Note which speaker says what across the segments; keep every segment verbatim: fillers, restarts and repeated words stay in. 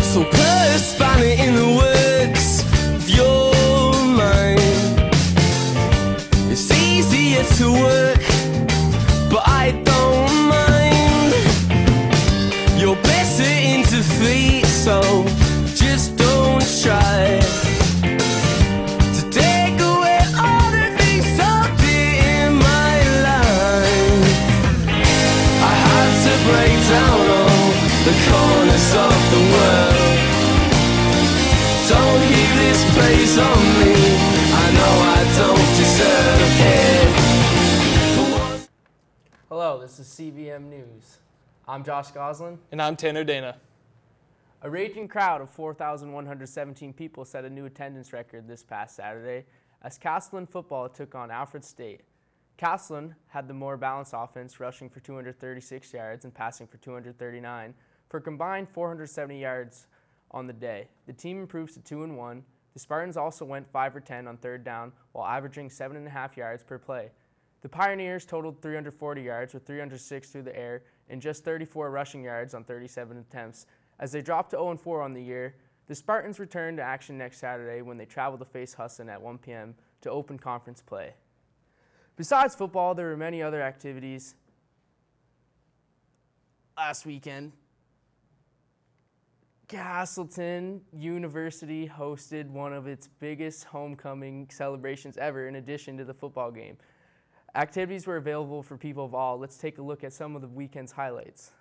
Speaker 1: So put a spanner in the works of your mind. It's easier to work, but I don't mind. You're better into feet, so just don't try to take away all the things I did in my life. I had to break down all the corners of the world. Don't heap this praise on me, I know I don't deserve it.
Speaker 2: Hello, this is C V M News. I'm Josh Goslin.
Speaker 3: And I'm Tanner Dana.
Speaker 2: A raging crowd of four thousand one hundred seventeen people set a new attendance record this past Saturday as Castleton football took on Alfred State. Castleton had the more balanced offense, rushing for two hundred thirty-six yards and passing for two hundred thirty-nine, for a combined four hundred seventy yards on the day. The team improves to two and one. The Spartans also went five for ten on third down while averaging seven and a half yards per play. The Pioneers totaled three hundred forty yards with three hundred six through the air and just thirty-four rushing yards on thirty-seven attempts. As they dropped to oh and four on the year, the Spartans return to action next Saturday when they travel to face Husson at one p m to open conference play. Besides football, there were many other activities last weekend. Castleton University hosted one of its biggest homecoming celebrations ever in addition to the football game. Activities were available for people of all. Let's take a look at some of the weekend's highlights.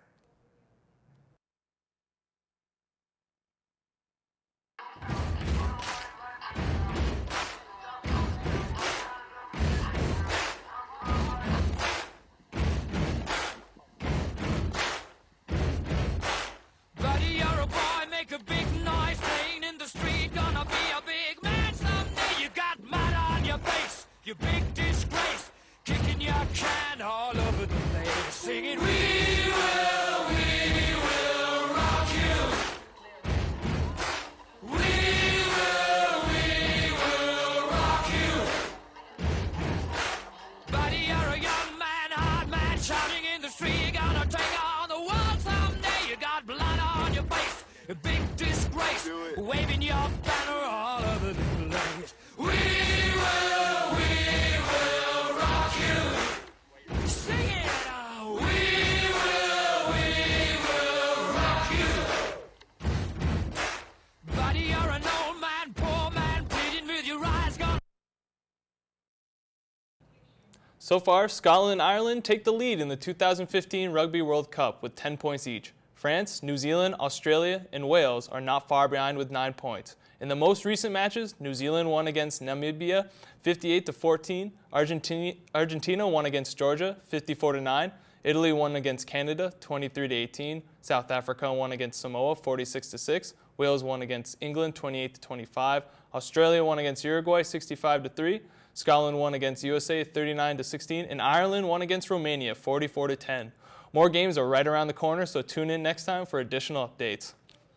Speaker 4: You big disgrace, kicking your can all over the place, singing, we will, we will rock you. We will, we will rock you. Buddy, you're a young man, hard man, shouting in the street, you're gonna take on the world someday. You got blood on your face, a big disgrace, waving your banner all over the place. We will, we
Speaker 3: So far, Scotland and Ireland take the lead in the two thousand fifteen Rugby World Cup with ten points each. France, New Zealand, Australia, and Wales are not far behind with nine points. In the most recent matches, New Zealand won against Namibia fifty-eight to fourteen, Argentina, Argentina won against Georgia fifty-four to nine, Italy won against Canada twenty-three to eighteen, South Africa won against Samoa forty-six to six, Wales won against England twenty-eight to twenty-five, Australia won against Uruguay sixty-five to three, Scotland won against U S A thirty-nine to sixteen, and Ireland won against Romania forty-four to ten. More games are right around the corner, so tune in next time for additional updates.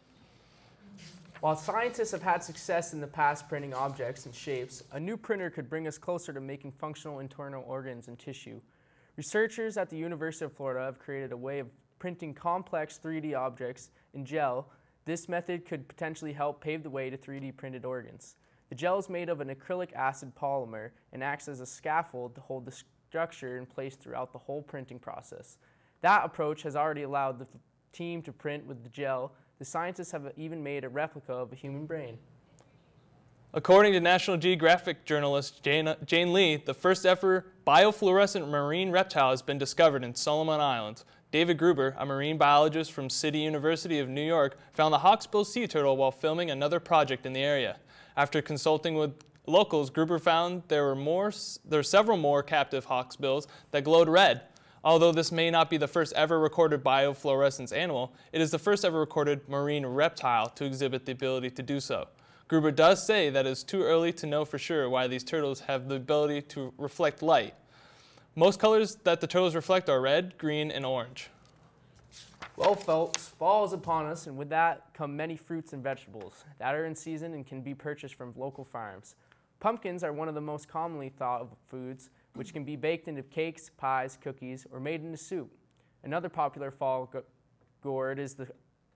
Speaker 2: While scientists have had success in the past printing objects and shapes, a new printer could bring us closer to making functional internal organs and tissue. Researchers at the University of Florida have created a way of printing complex three D objects in gel. This method could potentially help pave the way to three D printed organs. The gel is made of an acrylic acid polymer and acts as a scaffold to hold the structure in place throughout the whole printing process. That approach has already allowed the team to print with the gel. The scientists have even made a replica of a human brain.
Speaker 3: According to National Geographic journalist Jane, Jane Lee, the first ever biofluorescent marine reptile has been discovered in Solomon Islands. David Gruber, a marine biologist from City University of New York, found the hawksbill sea turtle while filming another project in the area. After consulting with locals, Gruber found there were, more, there were several more captive hawksbills that glowed red. Although this may not be the first ever recorded biofluorescence animal, it is the first ever recorded marine reptile to exhibit the ability to do so. Gruber does say that it is too early to know for sure why these turtles have the ability to reflect light. Most colors that the turtles reflect are red, green, and orange.
Speaker 2: Well, folks, fall is upon us, and with that come many fruits and vegetables that are in season and can be purchased from local farms. Pumpkins are one of the most commonly thought of foods, which can be baked into cakes, pies, cookies, or made into soup. Another popular fall go gourd is the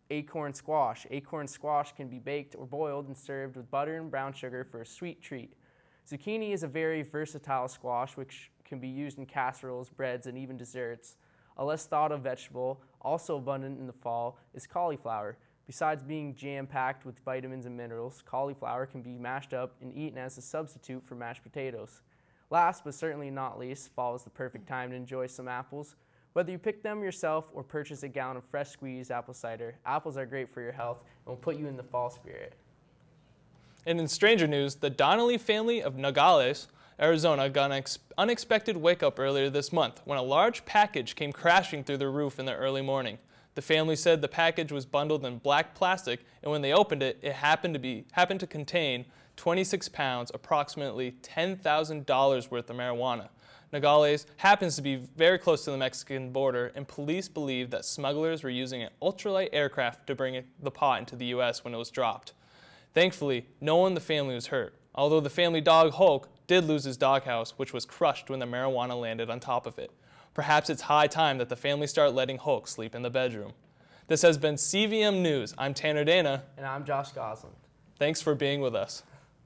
Speaker 2: acorn squash. Acorn squash can be baked or boiled and served with butter and brown sugar for a sweet treat. Zucchini is a very versatile squash which can be used in casseroles, breads, and even desserts. A less thought of vegetable, also abundant in the fall, is cauliflower. Besides being jam-packed with vitamins and minerals, cauliflower can be mashed up and eaten as a substitute for mashed potatoes. Last but certainly not least, fall is the perfect time to enjoy some apples. Whether you pick them yourself or purchase a gallon of fresh squeezed apple cider, apples are great for your health and will put you in the fall spirit.
Speaker 3: And in stranger news, the Donnelly family of Nogales, Arizona, got an unexpected wake-up earlier this month when a large package came crashing through the roof in the early morning. The family said the package was bundled in black plastic, and when they opened it, it happened to be happened to contain twenty-six pounds, approximately ten thousand dollars worth of marijuana. Nogales happens to be very close to the Mexican border, and police believe that smugglers were using an ultralight aircraft to bring the pot into the U S when it was dropped. Thankfully, no one in the family was hurt, although the family dog Hulk did lose his doghouse, which was crushed when the marijuana landed on top of it. Perhaps it's high time that the family start letting Hulk sleep in the bedroom. This has been C V M News. I'm Tanner Dana.
Speaker 2: And I'm Josh Gosling.
Speaker 3: Thanks for being with us.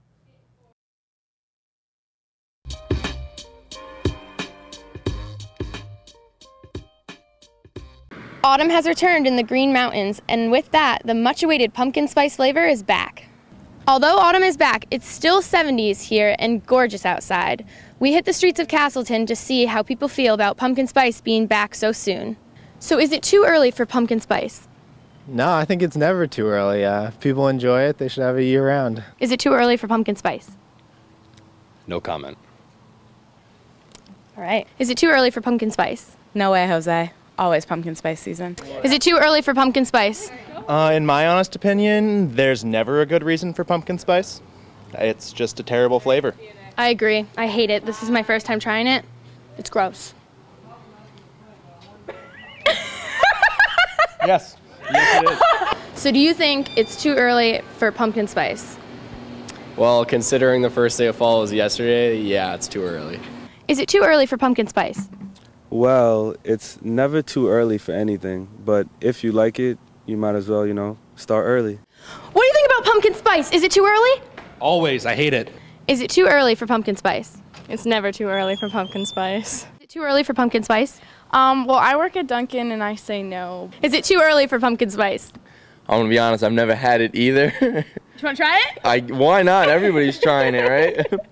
Speaker 5: Autumn has returned in the Green Mountains, and with that, the much-awaited pumpkin spice flavor is back. Although autumn is back, it's still seventies here and gorgeous outside. We hit the streets of Castleton to see how people feel about pumpkin spice being back so soon. So is it too early for pumpkin spice?
Speaker 6: No, I think it's never too early. Uh, if people enjoy it, they should have it year-round.
Speaker 5: Is it too early for pumpkin spice?
Speaker 7: No comment.
Speaker 5: All right. Is it too early for pumpkin spice?
Speaker 8: No way, Jose. Always pumpkin spice season.
Speaker 5: Is it too early for pumpkin spice?
Speaker 9: Uh, in my honest opinion, there's never a good reason for pumpkin spice. It's just a terrible flavor.
Speaker 5: I agree. I hate it. This is my first time trying it. It's gross.
Speaker 9: Yes. Yes, it is.
Speaker 5: So do you think it's too early for pumpkin spice?
Speaker 7: Well, considering the first day of fall was yesterday, yeah, it's too early.
Speaker 5: Is it too early for pumpkin spice?
Speaker 10: Well, it's never too early for anything, but if you like it, you might as well, you know, start early.
Speaker 5: What do you think about pumpkin spice? Is it too early?
Speaker 7: Always, I hate it.
Speaker 5: Is it too early for pumpkin spice?
Speaker 11: It's never too early for pumpkin spice.
Speaker 5: Is it too early for pumpkin spice?
Speaker 11: Um, well, I work at Dunkin' and I say no.
Speaker 5: Is it too early for pumpkin spice?
Speaker 12: I'm gonna be honest, I've never had it either.
Speaker 5: Do you want to try it?
Speaker 12: I, why not? Everybody's trying it, right?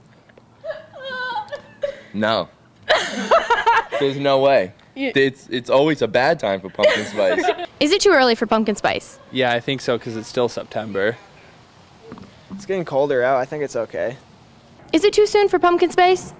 Speaker 12: No. There's no way. It's, it's always a bad time for pumpkin spice.
Speaker 5: Is it too early for pumpkin spice?
Speaker 13: Yeah, I think so because it's still September.
Speaker 14: It's getting colder out. I think it's okay.
Speaker 5: Is it too soon for pumpkin spice?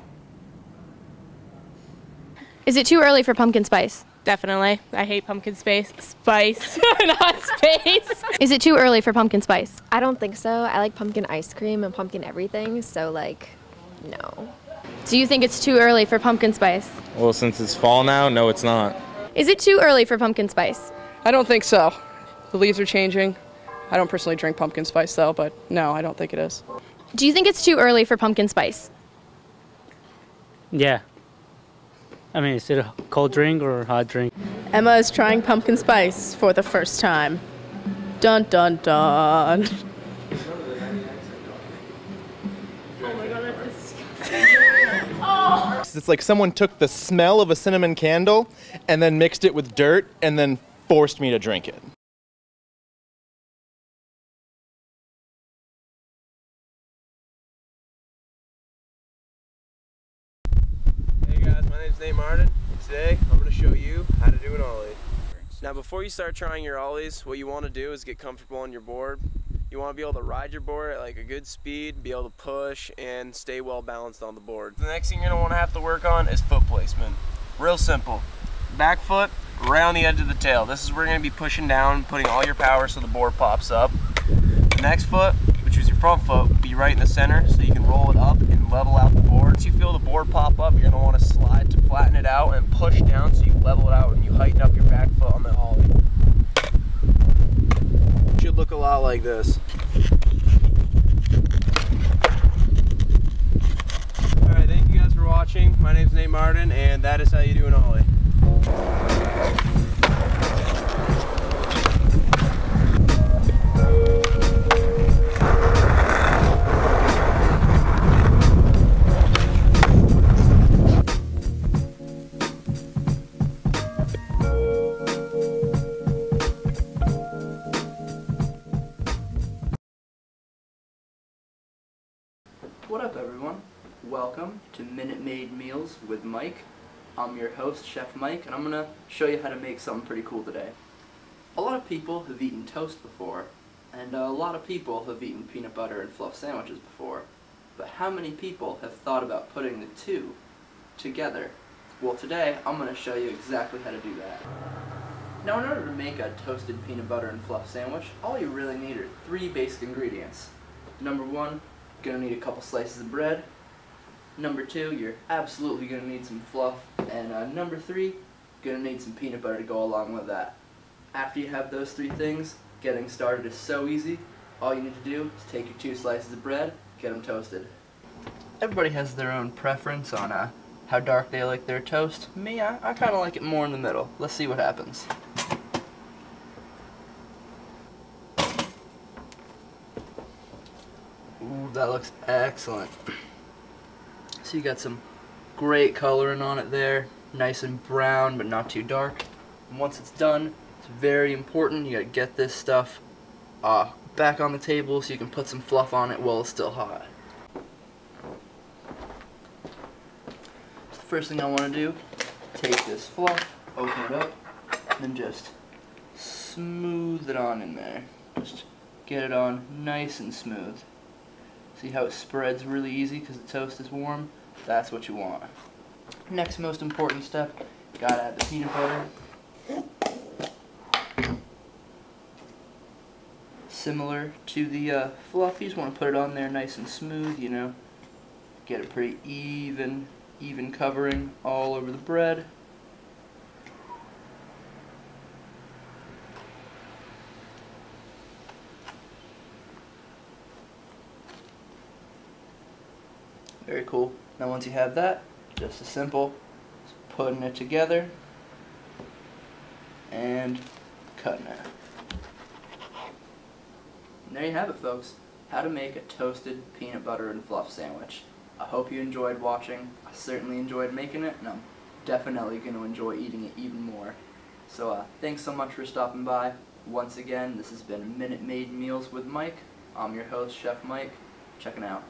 Speaker 5: Is it too early for pumpkin spice?
Speaker 8: Definitely. I hate pumpkin spice. Spice, not space.
Speaker 5: Is it too early for pumpkin spice?
Speaker 15: I don't think so. I like pumpkin ice cream and pumpkin everything, so like, no.
Speaker 5: Do you think it's too early for pumpkin spice?
Speaker 12: Well, since it's fall now, no, it's not.
Speaker 5: Is it too early for pumpkin spice?
Speaker 16: I don't think so. The leaves are changing. I don't personally drink pumpkin spice though, but no, I don't think it is.
Speaker 5: Do you think it's too early for pumpkin spice?
Speaker 17: Yeah. I mean, is it a cold drink or a hot drink?
Speaker 18: Emma is trying pumpkin spice for the first time. Dun dun dun.
Speaker 9: It's like someone took the smell of a cinnamon candle and then mixed it with dirt and then forced me to drink it.
Speaker 19: Hey guys, my name's Nate Martin. Today I'm going to show you how to do an ollie. Now before you start trying your ollies, what you want to do is get comfortable on your board. You want to be able to ride your board at like a good speed, be able to push, and stay well balanced on the board. The next thing you're going to want to have to work on is foot placement. Real simple. Back foot, right on the edge of the tail. This is where you're going to be pushing down, putting all your power so the board pops up. The next foot, which is your front foot, will be right in the center so you can roll it up and level out the board. Once you feel the board pop up, you're going to want to slide to flatten it out and push down so you level it out and you heighten up your back foot on the ollie. Should look a lot like this. Alright, thank you guys for watching. My name's Nate Martin, and that is how you do an ollie.
Speaker 20: What up, everyone? Welcome to Minute Maid Meals with Mike. I'm your host, Chef Mike, and I'm going to show you how to make something pretty cool today. A lot of people have eaten toast before, and a lot of people have eaten peanut butter and fluff sandwiches before. But how many people have thought about putting the two together? Well, today I'm going to show you exactly how to do that. Now, in order to make a toasted peanut butter and fluff sandwich, all you really need are three basic ingredients. Number one, you're going to need a couple slices of bread. Number two, you're absolutely going to need some fluff. And uh, number three, you're going to need some peanut butter to go along with that. After you have those three things, getting started is so easy. All you need to do is take your two slices of bread, get them toasted. Everybody has their own preference on uh, how dark they like their toast. Me, I, I kind of like it more in the middle. Let's see what happens. Ooh, that looks excellent. So you got some great coloring on it there, nice and brown but not too dark. And once it's done, it's very important, you gotta get this stuff uh, back on the table so you can put some fluff on it while it's still hot. So the first thing I want to do, take this fluff, open it up, and then just smooth it on in there. Just get it on nice and smooth. See how it spreads really easy because the toast is warm? That's what you want. Next most important step, you gotta add the peanut butter. Similar to the uh, fluff, you just want to put it on there nice and smooth, you know. Get a pretty even, even covering all over the bread. Very cool. Now once you have that, just as simple as putting it together and cutting it. And there you have it, folks. How to make a toasted peanut butter and fluff sandwich. I hope you enjoyed watching. I certainly enjoyed making it, and I'm definitely going to enjoy eating it even more. So uh, thanks so much for stopping by. Once again, this has been Minute Maid Meals with Mike. I'm your host, Chef Mike. Checking out.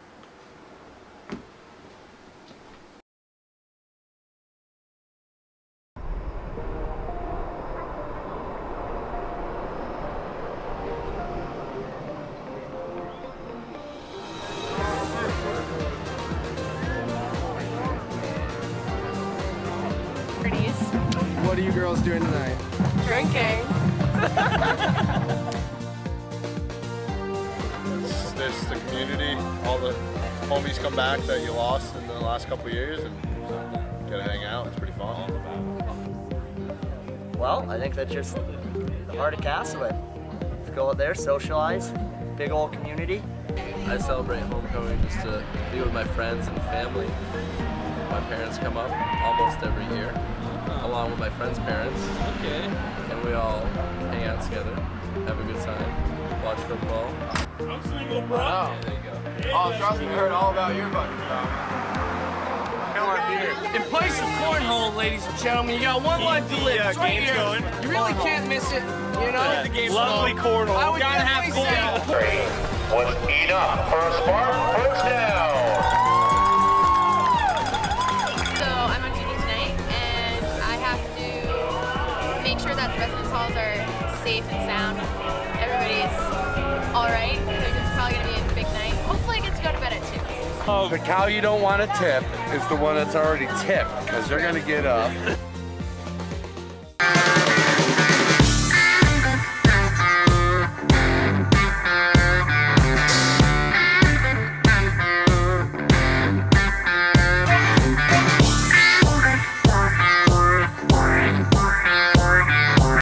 Speaker 19: What are you girls doing tonight?
Speaker 8: Drinking.
Speaker 21: It's, there's the community, all the homies come back that you lost in the last couple of years, and get to hang out. It's pretty fun.
Speaker 22: Well, I think that's just the heart of Castleton. Let's go out there, socialize, big old community.
Speaker 23: I celebrate homecoming just to be with my friends and family. My parents come up almost every year, along with my friends' parents. Okay. And we all hang out together, have a good time, watch football.
Speaker 19: I'm single, bro. Wow. There you go. Oh, trust me, I heard all about your fucking stuff.
Speaker 4: In place of cornhole, ladies and gentlemen, you got one life to live. It's right here. Going. You really cornhole. Can't miss it. You know, yeah. The game's lovely cornhole. I would gotta have cornhole.
Speaker 24: Was enough for a Spartan first down.
Speaker 5: So I'm on duty tonight, and I have to make sure that the residence halls are safe and sound. Everybody's all right, because it's probably gonna be a big night. Hopefully, I get to go to bed at two.
Speaker 24: Oh, the cow you don't want to tip is the one that's already tipped, because they're going to get up.